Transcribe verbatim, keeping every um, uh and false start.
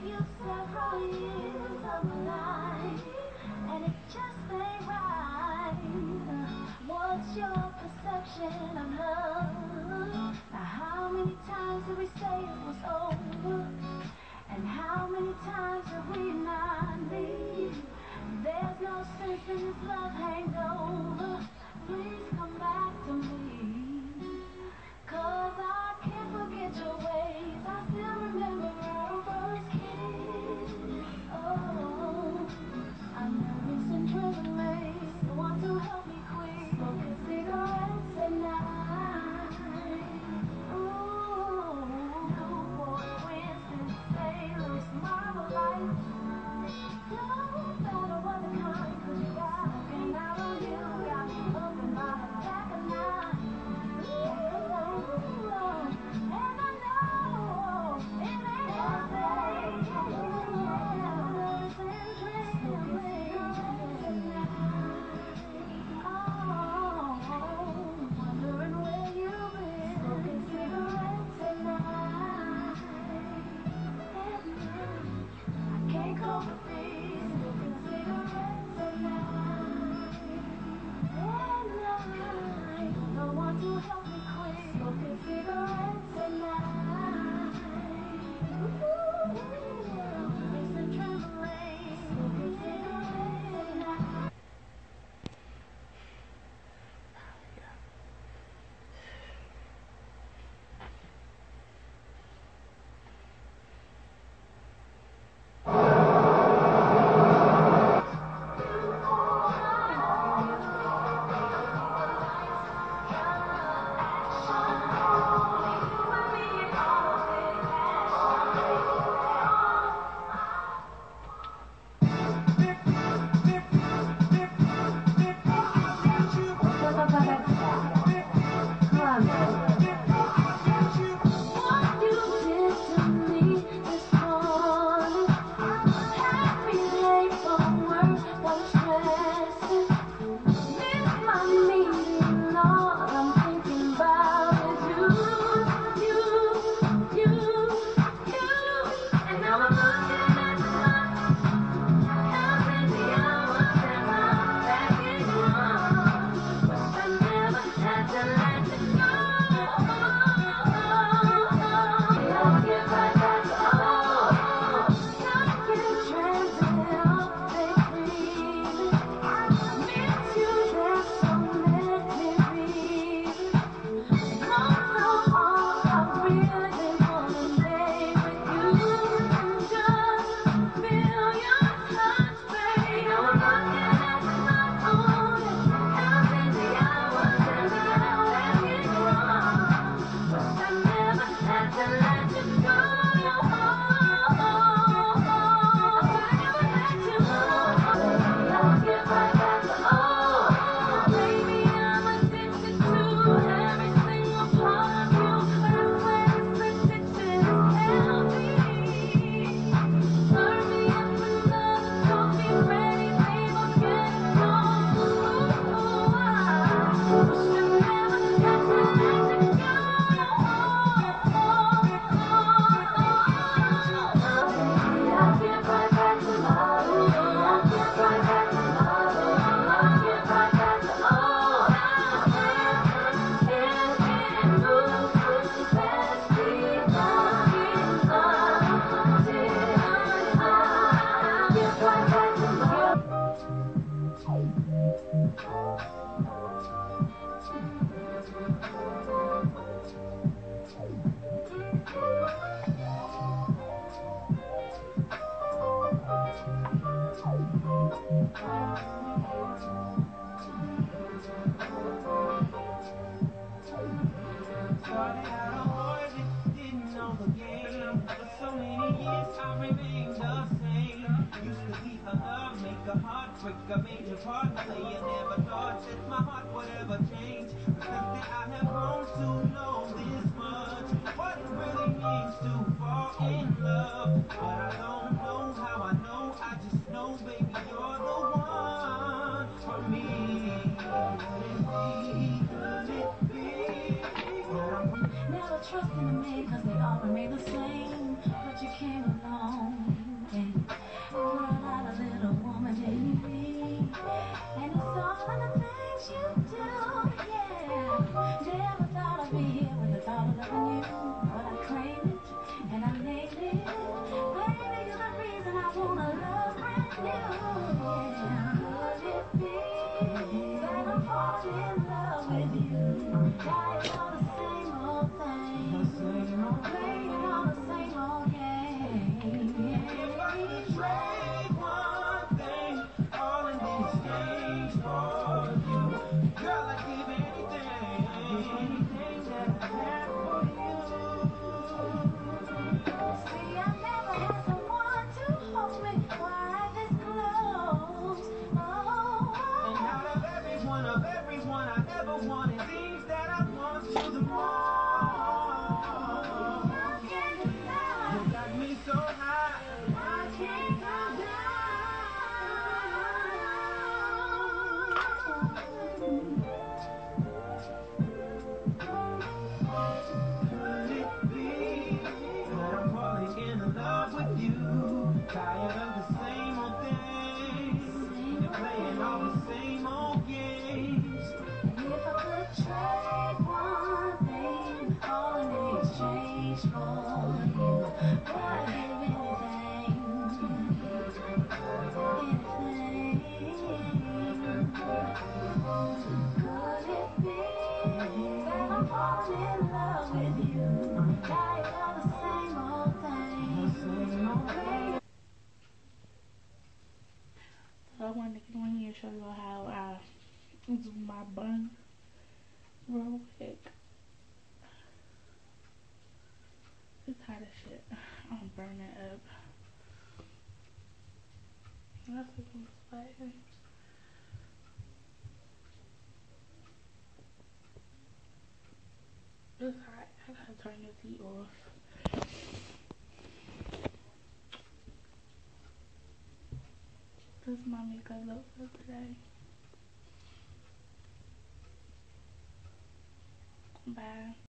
you several years of my life, and it just ain't right. What's your perception of love? Now how many times did we say it was over? And how many times have we not leave? There's no sense in this love hangover. Please come back to me, 'cause I can't forget your ways. I still remember our first kiss. Oh, I'm nervous and trembling. No one to help me quit. Smoking cigarettes at night. Ooh, Newport, Winston, sailors, Marmalite. No matter what the kind, 'cause you got looking out on you. Got me up in my back of night. And I know it ain't wondering where you've been. Smoking cigarettes at night. At night. I can't cope with these. Smoking cigarettes at night. At night. No one to help me quit. Smoking cigarettes at night. Ooh, listen, trembling. Smoking cigarettes at night. What you did to me this morning had me late for work, was stressing. Miss my meeting, Lord, I'm thinking about you, you, you, you. And now I'm looking at the clock, counting the hours and I'm back in wrong. Wish I never had to let you go. I'll get right back to all. Stuck in transit all day breathing. Miss you, there's so many reasons. Most of all, I really wanna lay with you. Just feel your touch, babe. Now I'm looking at my phone, counting the hours and I'm back in wrong. Wish I never had to let you go. I'll get right back to all. Baby, I'm addicted to every single part of you. Everywhere this addiction is healthy. Turn me up another, don't be ready, babe, I'll get it on. Ooh, I wish I never had to let you go. I'll get right back to love. I'll get right back to love. I'll get right back to all. Can't get loose with the best thing I'll get right back to love. Started out a orphan, didn't know the game. For so many years I remained the same. Used to be a love maker, heartbreaker, major part player. Never thought that my heart would ever change. But since then I have grown to know this much. What it really means to fall in love. But I don't know how I know. I just know, baby, you're the one for me. Could it be? Could it be? Never trusting a man, 'cause they all remain the same. But you came along. much for you. Would I give anything, anything? Could it be that I'm falling in love with you? Tired of the same old thing. So I wanted to get on here and show you how I do my bun real quick. It's hot as shit. I'm burning up. That's what I'm sweating. It's hot. I gotta turn this heat off. This is my makeup look for today. Bye.